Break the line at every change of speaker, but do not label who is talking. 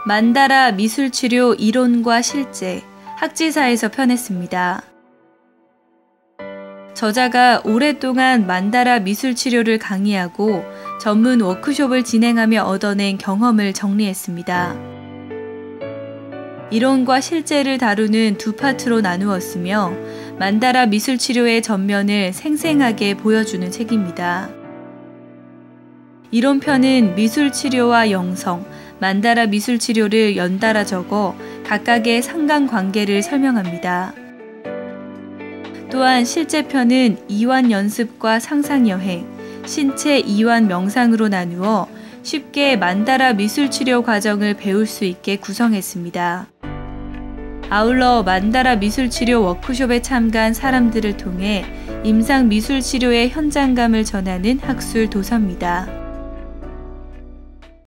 만다라 미술치료 이론과 실제, 학지사에서 펴냈습니다. 저자가 오랫동안 만다라 미술치료를 강의하고 전문 워크숍을 진행하며 얻어낸 경험을 정리했습니다. 이론과 실제를 다루는 두 파트로 나누었으며 만다라 미술치료의 전면을 생생하게 보여주는 책입니다. 이론편은 미술치료와 영성, 만다라 미술치료를 연달아 적어 각각의 상관관계를 설명합니다. 또한 실제편은 이완 연습과 상상여행, 신체 이완 명상으로 나누어 쉽게 만다라 미술치료 과정을 배울 수 있게 구성했습니다. 아울러 만다라 미술치료 워크숍에 참가한 사람들을 통해 임상 미술치료의 현장감을 전하는 학술 도서입니다.